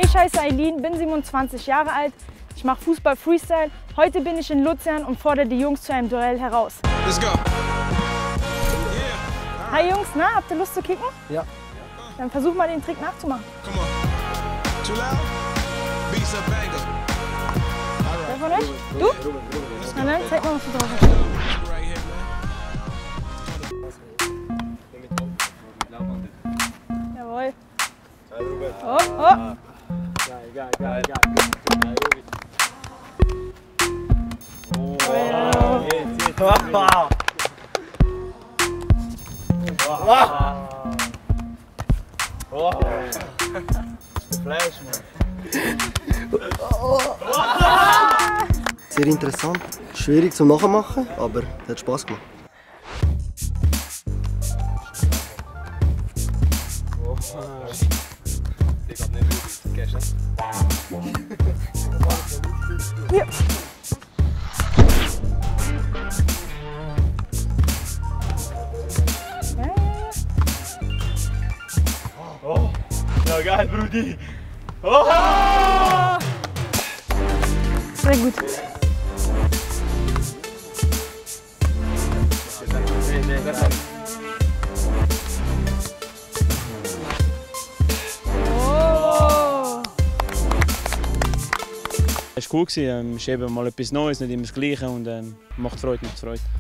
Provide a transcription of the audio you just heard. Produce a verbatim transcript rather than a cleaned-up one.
Ich heiße Eileen, bin siebenundzwanzig Jahre alt. Ich mache Fußball Freestyle. Heute bin ich in Luzern und fordere die Jungs zu einem Duell heraus. Let's go. Hi Jungs, na, habt ihr Lust zu kicken? Ja. Dann versuch mal den Trick nachzumachen. Come on. Too loud? Beats a banger. Wer von euch? Du? Na dann, zeig mal, was du drauf hast. Right here, man. Jawohl. Oh, oh. Geil, geil, geil, geil. Oh, jetzt, jetzt. Oh. Flash, man. Sehr interessant. Schwierig zum Nachmachen, aber es hat Spaß gemacht. Hier. Oh, ja geil, Brudi. Oh. Sehr gut. Oh. Es war cool, es ist eben mal etwas Neues, nicht immer das Gleiche und ähm, macht Freude, macht Freude.